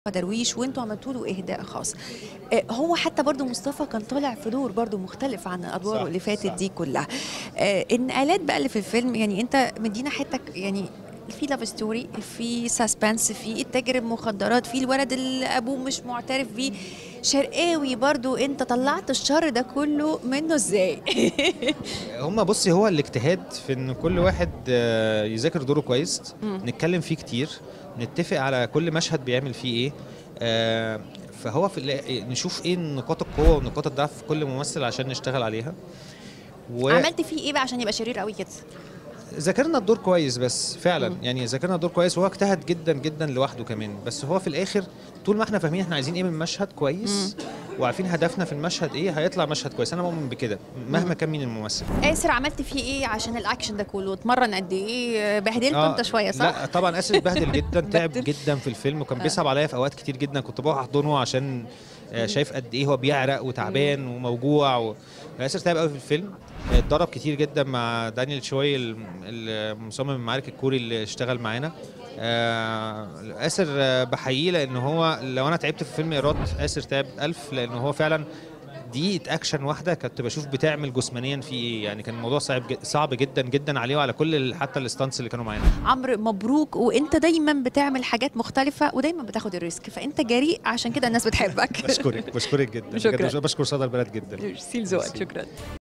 درويش وانتوا عملتوا له اهداء خاص. هو حتى برضو مصطفى كان طالع في دور برضو مختلف عن ادواره اللي فاتت دي كلها. النقلات بقى اللي في الفيلم، يعني انت مدينا حته يعني في لاف ستوري، في ساسبنس، في التاجر المخدرات، في الولد اللي ابوه مش معترف بيه، شرقاوي برضو. انت طلعت الشر ده كله منه ازاي؟ هما بصي، هو الاجتهاد في ان كل واحد يذاكر دوره كويس، نتكلم فيه كتير، نتفق على كل مشهد بيعمل فيه ايه. فهو نشوف ايه نقاط القوه ونقاط الضعف في كل ممثل عشان نشتغل عليها. عملت فيه ايه بقى عشان يبقى شرير قوي كده؟ ذاكرنا الدور كويس، بس فعلا يعني ذاكرنا الدور كويس، وهو اجتهد جدا جدا لوحده كمان. بس هو في الاخر طول ما احنا فاهمين احنا عايزين ايه من المشهد كويس وعارفين هدفنا في المشهد ايه، هيطلع مشهد كويس. انا مؤمن بكده مهما كان مين الممثل. آسر عملت فيه ايه عشان الاكشن ده كله؟ اتمرن قد ايه؟ بهدلته انت شويه صح؟ لا طبعا آسر اتبهدل جدا، تعب جدا في الفيلم، وكان بيصعب عليا في اوقات كتير جدا. كنت بروح احضنه عشان شايف قد ايه هو بيعرق وتعبان وموجوع آسر تعب قوي في الفيلم. اتدرب كتير جدا مع دانيال شوي المصمم المعارك الكوري اللي اشتغل معانا. آسر بحييه، لان هو لو انا تعبت في فيلم ايراد، آسر تعب ألف، لان هو فعلا دقيقة أكشن واحدة كنت بشوف بتعمل جسمانيا في إيه. يعني كان الموضوع صعب جدا جدا عليه وعلى كل حتى الستانس اللي كانوا معانا. عمرو مبروك، وأنت دايما بتعمل حاجات مختلفة ودايما بتاخد الريسك، فأنت جريء عشان كده الناس بتحبك. بشكرك جدا. شكرا. بشكر صدى البلد جدا. ميرسي لذوقك، شكرا.